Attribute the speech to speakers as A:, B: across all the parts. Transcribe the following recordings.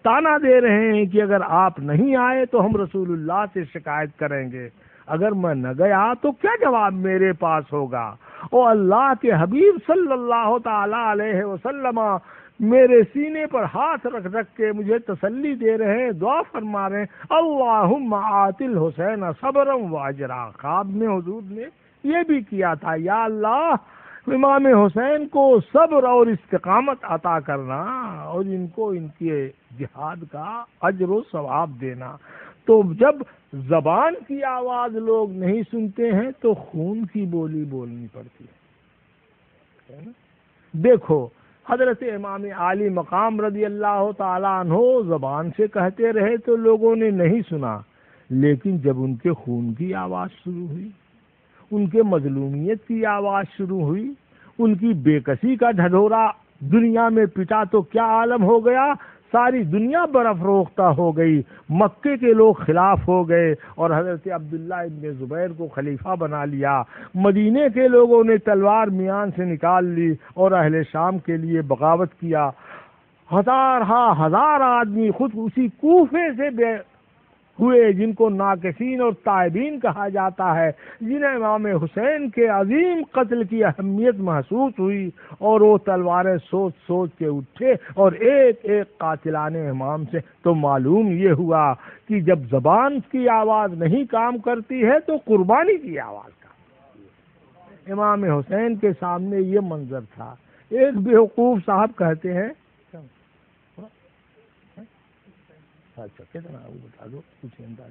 A: تانا دے رہے ہیں کہ اگر آپ نہیں آئے تو ہم رسول اللہ سے شکایت کریں گے، اگر میں نہ گیا تو کیا جواب میرے پاس ہوگا؟ اور اللہ کے حبیب صلی اللہ تعالی علیہ وسلم میرے سینے پر ہاتھ رکھ رکھ کے مجھے تسلی دے رہے ہیں، دعا فرما رہے ہیں، اللہم آت الحسین صبرا واجرا۔ خواب میں حضور نے یہ بھی کیا تھا، یا اللہ امام حسین کو صبر اور استقامت عطا کرنا اور ان کو ان کے جہاد کا اجر و ثواب دینا۔ تو جب زبان کی آواز لوگ نہیں سنتے ہیں تو خون کی بولی بولنی پڑتی ہے۔ دیکھو حضرت امام عالی مقام رضی اللہ تعالیٰ عنہ زبان سے کہتے رہے تو لوگوں نے نہیں سنا، لیکن جب ان کے خون کی آواز شروع ہوئی، ان کے مظلومیت کی آواز شروع ہوئی، ان کی بے کسی کا ڈھڈورا دنیا میں پٹا تو کیا عالم ہو گیا، ساری دنیا برف روختہ ہو گئی، مکے کے لوگ خلاف ہو گئے اور حضرت عبداللہ ابن زبیر کو خلیفہ بنا لیا، مدینے کے لوگوں نے تلوار میان سے نکال لی اور اہل شام کے لیے بغاوت کیا، ہزار آدمی خود اسی کوفے سے بے ہوئے جن کو ناقصین اور تائبین کہا جاتا ہے، جنہیں امام حسین کے عظیم قتل کی اہمیت محسوس ہوئی اور وہ تلواریں سوچ سوچ کے اٹھے اور ایک ایک قاتلان امام سے۔ تو معلوم یہ ہوا کہ جب زبان کی آواز نہیں کام کرتی ہے تو قربانی کی آواز کا۔ امام حسین کے سامنے یہ منظر تھا۔ ایک بیوقوف صاحب کہتے ہیں، اچھا کتنا وہ بتا دو کچھ اندازی۔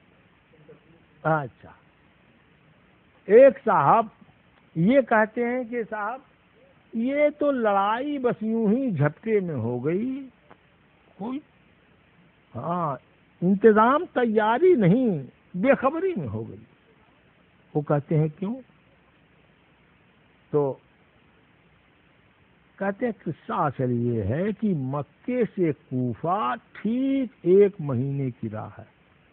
A: اچھا ایک صاحب یہ کہتے ہیں کہ صاحب یہ تو لڑائی بس یوں ہی جھٹکے میں ہو گئی، کوئی انتظام تیاری نہیں، بے خبری میں ہو گئی۔ وہ کہتے ہیں کیوں؟ تو کہتے ہیں قصہ اصل یہ ہے کہ مکے سے کوفہ ٹھیک 1 مہینے کی راہ ہے۔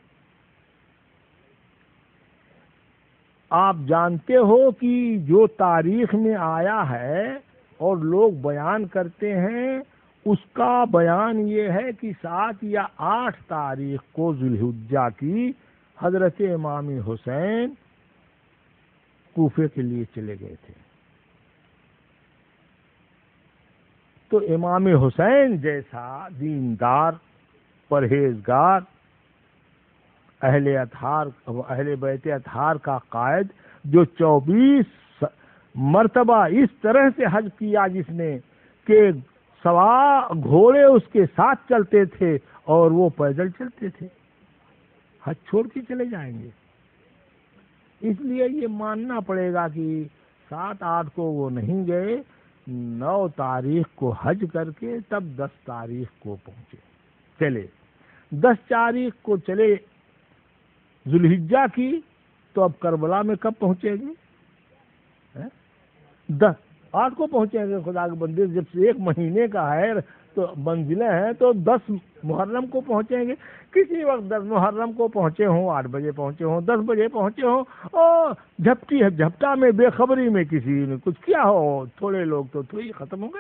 A: آپ جانتے ہو کہ جو تاریخ میں آیا ہے اور لوگ بیان کرتے ہیں اس کا بیان یہ ہے کہ 7 یا 8 تاریخ کو ذو الحجہ کی حضرت امام حسین کوفے کے لیے چلے گئے تھے۔ تو امام حسین جیسا دیندار، پرہیزگار، اہل بیت اطہار کا قائد، جو 24 مرتبہ اس طرح سے حج کیا جس نے کہ سوا گھوڑے اس کے ساتھ چلتے تھے اور وہ پیدل چلتے تھے، حج چھوڑ کے چلے جائیں گے۔ اس لیے یہ ماننا پڑے گا کہ 7-8 کو وہ نہیں گئے، 9 تاریخ کو حج کر کے تب 10 تاریخ کو پہنچے، چلے 10 تاریخ کو چلے ذو الحجہ کی، تو اب کربلا میں کب پہنچے گے؟ 8 کو پہنچیں گے۔ خدا کے بندے، جب سے 1 مہینے کا ہے تو منزلیں ہیں تو 10 محرم کو پہنچیں گے۔ کسی وقت 10 محرم کو پہنچے ہوں، 8 بجے پہنچے ہوں، 10 بجے پہنچے ہوں، اور جھپٹا میں بے خبری میں کسی نے کچھ کیا ہو، تھوڑے لوگ تو تھوڑی ختم ہو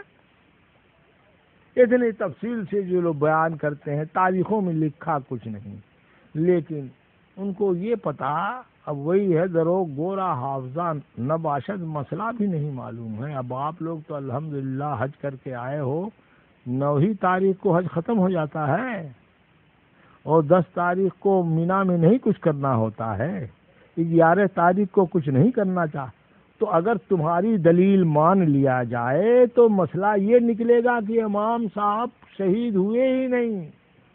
A: گئے۔ اتنی تفصیل سے جو لوگ بیان کرتے ہیں، تاریخوں میں لکھا کچھ نہیں، لیکن ان کو یہ پتا اب وہی ہے، درو گورا حافظہ نباشد، مسئلہ بھی نہیں معلوم ہے۔ اب آپ لوگ تو الحمدللہ حج کر کے آئے ہو، 9 ہی تاریخ کو حج ختم ہو جاتا ہے اور 10 تاریخ کو مینا میں نہیں کچھ کرنا ہوتا ہے، 11 تاریخ کو کچھ نہیں کرنا چاہ۔ تو اگر تمہاری دلیل مان لیا جائے تو مسئلہ یہ نکلے گا کہ امام صاحب شہید ہوئے ہی نہیں،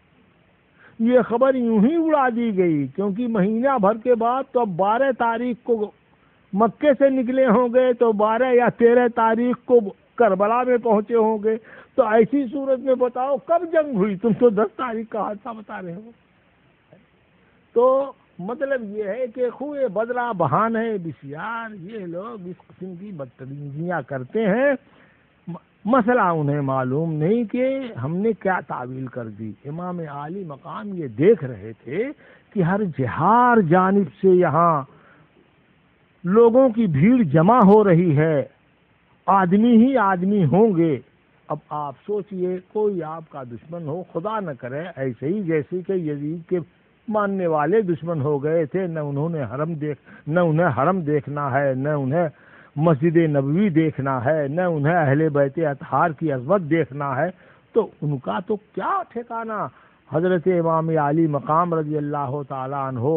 A: یہ خبر یوں ہی اڑا دی گئی، کیونکہ مہینہ بھر کے بعد تو اب 12 تاریخ کو مکے سے نکلے ہوں گے تو 12 یا 13 تاریخ کو کربلا میں پہنچے ہوں گے۔ تو ایسی صورت میں بتاؤ کب جنگ ہوئی؟ تم تو 10 تاریخ کا حادثہ بتا رہے ہو۔ تو مطلب یہ ہے کہ خوئے بدرا بہانے بسیار، یہ لوگ اس قسم کی بدتمیزیاں کرتے ہیں، مسئلہ انہیں معلوم نہیں کہ ہم نے کیا تعویل کر دی۔ امام عالی مقام یہ دیکھ رہے تھے کہ ہر جانب سے یہاں لوگوں کی بھیڑ جمع ہو رہی ہے، آدمی ہی آدمی ہوں گے، اب آپ سوچئے کوئی آپ کا دشمن ہو، خدا نہ کرے ایسے ہی جیسے کہ یزید کے ماننے والے دشمن ہو گئے تھے، نہ انہیں حرم دیکھنا ہے، نہ انہیں مسجد نبوی دیکھنا ہے، نہ انہیں اہل بیت اطہار کی عظمت دیکھنا ہے، تو ان کا تو کیا ٹھکانہ حضرت امام علی مقام رضی اللہ تعالیٰ عنہ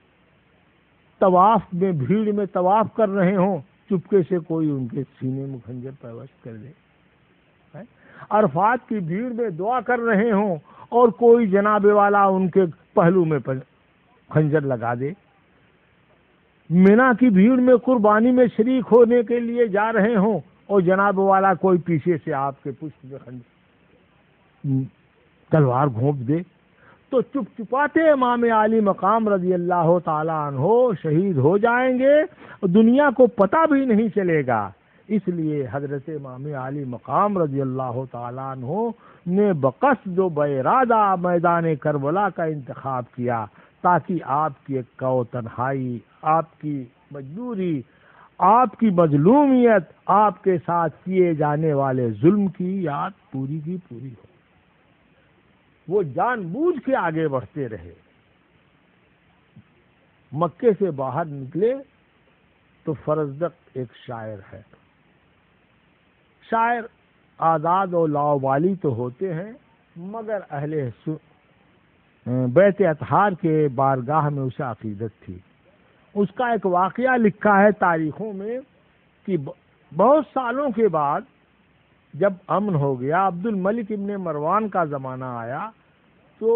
A: طواف میں، بھیڑ میں طواف کر رہے ہوں، چپکے سے کوئی ان کے سینے میں خنجر پیوست کر دے، عرفات کی بھیڑ میں دعا کر رہے ہوں اور کوئی جناب والا ان کے پہلو میں خنجر لگا دے، مینا کی بھیڑ میں قربانی میں شریک ہونے کے لیے جا رہے ہوں اور جناب والا کوئی پیچھے سے آپ کے پشت میں تلوار گھونپ دے، تو چپ چپاتے امام علی مقام رضی اللہ تعالیٰ عنہ شہید ہو جائیں گے، دنیا کو پتہ بھی نہیں چلے گا۔ اس لیے حضرت امام علی مقام رضی اللہ تعالیٰ عنہ نے بقصد و بارادہ میدان کربلا کا انتخاب کیا، تاکہ آپ کی ایک تنہائی، آپ کی مجبوری، آپ کی مظلومیت، آپ کے ساتھ کیے جانے والے ظلم کی یاد پوری کی پوری ہو۔ وہ جان بوجھ کے آگے بڑھتے رہے۔ مکے سے باہر نکلے تو فرزدق ایک شاعر ہے۔ شاعر آزاد و لاابالی تو ہوتے ہیں، مگر اہل بیت اطہار کے بارگاہ میں اسے عقیدت تھی۔ اس کا ایک واقعہ لکھا ہے تاریخوں میں کہ بہت سالوں کے بعد جب امن ہو گیا، عبد الملک ابن مروان کا زمانہ آیا، تو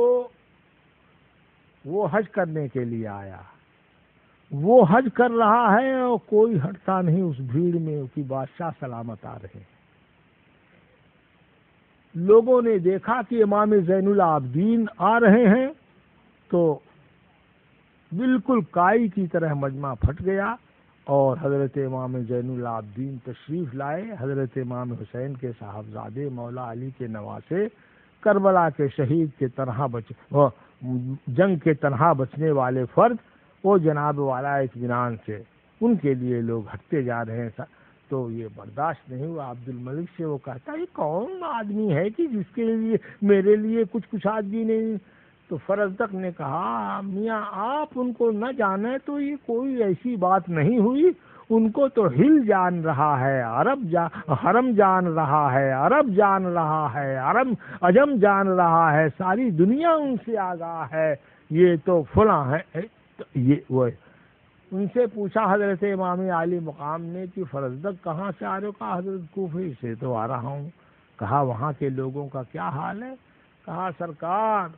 A: وہ حج کرنے کے لیے آیا۔ وہ حج کر رہا ہے اور کوئی ہٹتا نہیں اس بھیڑ میں کہ بادشاہ سلامت آ رہے ہیں۔ لوگوں نے دیکھا کہ امام زین العابدین آ رہے ہیں تو بالکل کائی کی طرح مجمع پھٹ گیا، اور حضرت امام زین العابدین تشریف لائے، حضرت امام حسین کے صاحبزادے مولا علی کے نواسے، کربلا کے شہید کے جنگ کے تنہا بچنے والے فرد، وہ جناب والا اطمینان سے ان کے لیے لوگ ہٹتے جا رہے ہیں۔ تو یہ برداشت نہیں ہوا عبد الملک سے، وہ کہتا یہ کون آدمی ہے کہ جس کے لیے میرے لیے کچھ آدمی نہیں۔ تو فرزدق نے کہا میاں آپ ان کو نہ جانے تو یہ کوئی ایسی بات نہیں ہوئی، ان کو تو ہل جان رہا ہے، حرم جان رہا ہے، عرب جان رہا ہے، عجم جان رہا ہے، ساری دنیا ان سے آگاہ ہے، یہ تو فلاں ہے۔ یہ وہ ان سے پوچھا حضرت امام علی مقام نے کہ فرزدق کہاں سے آ رہے ہو؟ کہا حضرت کوفے سے تو آ رہا ہوں۔ کہا وہاں کے لوگوں کا کیا حال ہے؟ کہا سرکار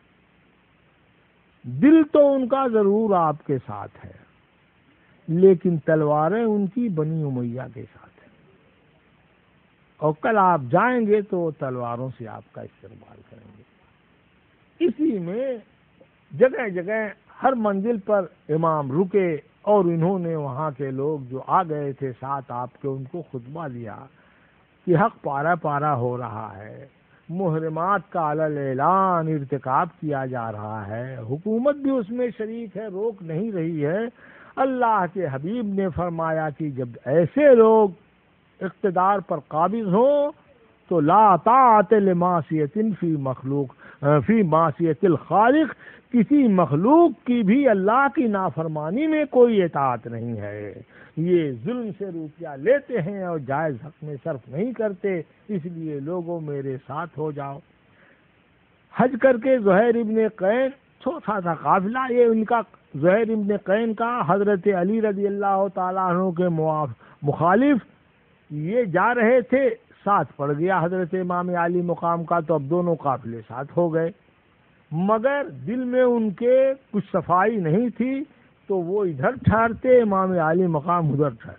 A: دل تو ان کا ضرور آپ کے ساتھ ہے، لیکن تلواریں ان کی بنی امیہ کے ساتھ ہیں، اور کل آپ جائیں گے تو تلواروں سے آپ کا استقبال کریں گے۔ اسی میں جگہ جگہ ہر منزل پر امام رکے، اور انہوں نے وہاں کے لوگ جو آ گئے تھے ساتھ آپ کے، ان کو خطبہ دیا کہ حق پارا پارا ہو رہا ہے، محرمات کا علی اعلان ارتکاب کیا جا رہا ہے، حکومت بھی اس میں شریک ہے، روک نہیں رہی ہے۔ اللہ کے حبیب نے فرمایا کہ جب ایسے لوگ اقتدار پر قابض ہوں تو لا طاعت لمعصیۃ فی معصیۃ الخالق، کسی مخلوق کی بھی اللہ کی نافرمانی میں کوئی اطاعت نہیں ہے۔ یہ ظلم سے روپیہ لیتے ہیں اور جائز حق میں صرف نہیں کرتے، اس لیے لوگوں میرے ساتھ ہو جاؤ۔ حج کر کے زہیر ابن قین، چھوٹا تھا قافلہ یہ ان کا، زہیر ابن قین کا حضرت علی رضی اللہ تعالیٰ عنہ کے مخالف یہ جا رہے تھے، ساتھ پڑ گیا حضرت امام علی مقام کا، تو اب دونوں قافلے ساتھ ہو گئے، مگر دل میں ان کے کچھ صفائی نہیں تھی، تو وہ ادھر ٹھہرتے، امام علی مقام ادھر ٹھہرتے۔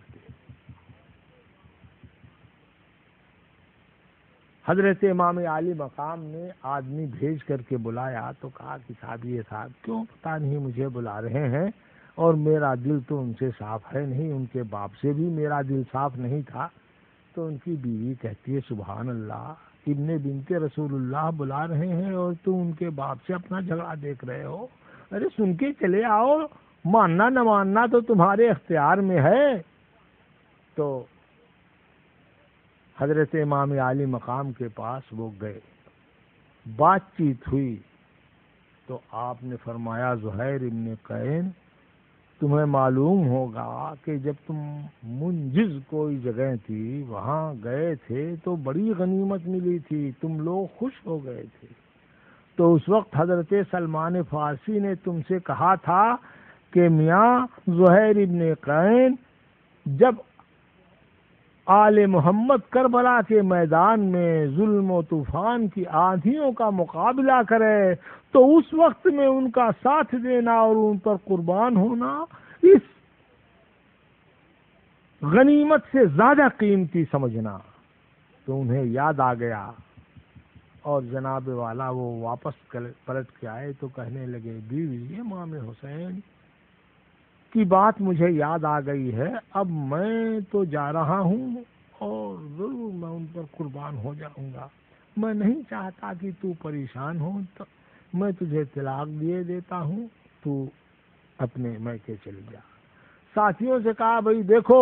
A: حضرت امام علی مقام نے آدمی بھیج کر کے بلایا تو کہا کہ صاحب یہ صاحب کیوں پتہ نہیں مجھے بلا رہے ہیں، اور میرا دل تو ان سے صاف ہے نہیں، ان کے باپ سے بھی میرا دل صاف نہیں تھا۔ تو ان کی بیوی کہتی ہے سبحان اللہ، ابن بنت رسول اللہ بلا رہے ہیں اور تم ان کے باپ سے اپنا جھگڑا دیکھ رہے ہو، ارے سن کے چلے آؤ، ماننا نہ ماننا تو تمہارے اختیار میں ہے۔ تو حضرت امام عالی مقام کے پاس وہ گئے، بات چیت ہوئی تو آپ نے فرمایا زہیر ابن قین، تمہیں معلوم ہوگا کہ جب تم منجز کوئی جگہ تھی وہاں گئے تھے تو بڑی غنیمت ملی تھی، تم لوگ خوش ہو گئے تھے، تو اس وقت حضرت سلمان فارسی نے تم سے کہا تھا کہ میاں زہیر ابن قین جب آل محمد کربلا کے میدان میں ظلم و طوفان کی آندھیوں کا مقابلہ کرے تو اس وقت میں ان کا ساتھ دینا اور ان پر قربان ہونا اس غنیمت سے زیادہ قیمتی سمجھنا۔ تو انہیں یاد آ گیا اور جناب والا وہ واپس پلٹ کے آئے تو کہنے لگے بیوی امام حسین کی بات مجھے یاد آ گئی ہے، اب میں تو جا رہا ہوں اور ضرور میں ان پر قربان ہو جاؤں گا، میں نہیں چاہتا کہ تو پریشان ہو، تو میں تجھے طلاق دیے دیتا ہوں، تو اپنے میکے چل جا۔ ساتھیوں سے کہا بھئی دیکھو،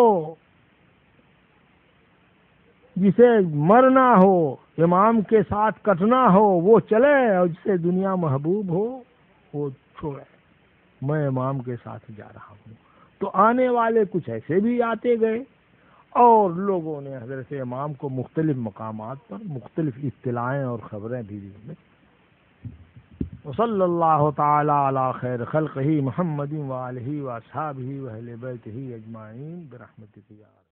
A: جسے مرنا ہو امام کے ساتھ کٹنا ہو وہ چلے اور جسے دنیا محبوب ہو وہ چھوڑے، میں امام کے ساتھ جا رہا ہوں۔ تو آنے والے کچھ ایسے بھی آتے گئے اور لوگوں نے حضرت امام کو مختلف مقامات پر مختلف اطلاعیں اور خبریں بھی دی۔ وصلی اللہ تعالی علی خیر خلقہ محمد وآلہ واصحابہ واہل بیتہ اجمعین برحمتک یا